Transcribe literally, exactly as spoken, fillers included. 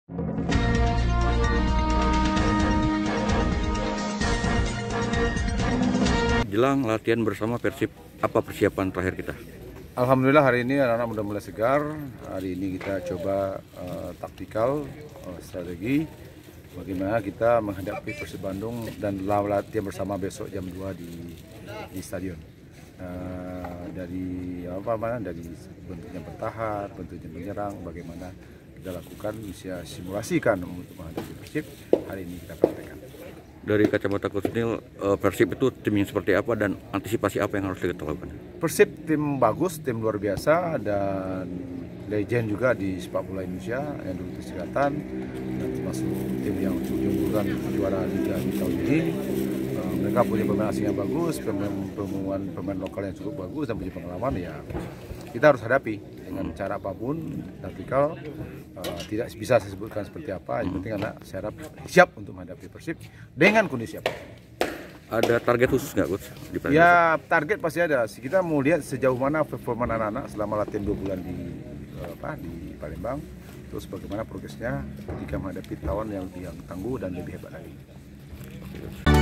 Jelang latihan bersama Persib, apa persiapan terakhir kita? Alhamdulillah hari ini anak-anak sudah mulai segar. Hari ini kita coba uh, taktikal, uh, strategi bagaimana kita menghadapi Persib Bandung dan latihan bersama besok jam dua di, di stadion. Uh, dari apa mana dari bentuknya bertahan, bentuknya menyerang, bagaimana kita lakukan, bisa simulasikan untuk menghadapi Persib. Hari ini kita praktekkan. Dari kacamata Coach Neil, Persib itu tim yang seperti apa dan antisipasi apa yang harus kita lakukan? Persib tim bagus, tim luar biasa, dan legend juga di sepak bola Indonesia yang dulu Persikatan, dan termasuk tim yang ujung-ujungkan juara Liga di tahun ini. Uh, mereka punya pemain asing yang bagus, pemain pemain lokal yang cukup bagus dan punya pengalaman. Ya kita harus hadapi dengan cara apapun, taktikal. Uh, tidak bisa saya sebutkan seperti apa, yang penting anak saya harap siap untuk menghadapi Persib dengan kondisi apa. Ada target khusus nggak, Coach? Di ya target pasti ada. Kita mau lihat sejauh mana performa anak-anak selama latihan dua bulan di apa di Palembang, terus bagaimana progresnya ketika menghadapi lawan yang lebih yang tangguh dan lebih hebat lagi.